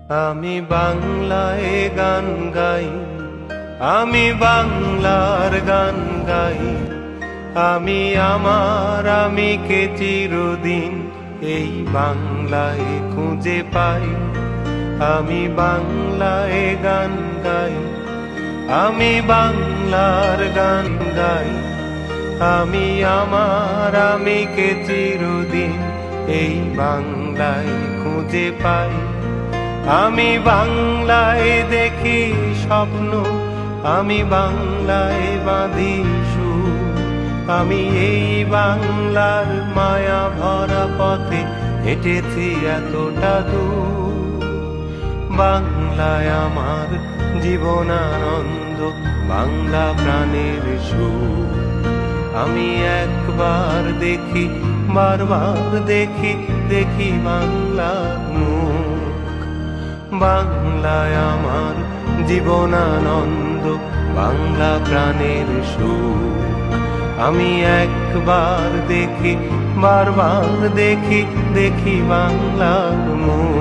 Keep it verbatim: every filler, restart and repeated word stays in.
আমি বাংলায় গান গাই, আমি বাংলার গান গাই। আমি আমার আমিকে চিরদিন এই বাংলায় খুঁজে পাই। আমি বাংলায় গান গাই, আমি বাংলার গান গাই। আমি আমার আমিকে চিরদিন এই বাংলায় খুঁজে পাই। আমি বাংলায় দেখি স্বপ্ন, আমি বাংলায় বাঁধি সুর। আমি এই বাংলার মায়া ভরা পথে হেঁটেছি এতটা দূর। বাংলায় আমার জীবনানন্দ, বাংলা প্রাণের সুর। আমি একবার দেখি, বারবার দেখি, দেখি বাংলার মুখ। বাংলায় আমার জীবনানন্দ, বাংলা প্রাণের সুখ। আমি একবার দেখি, বারবার দেখি, দেখি বাংলার মুখ।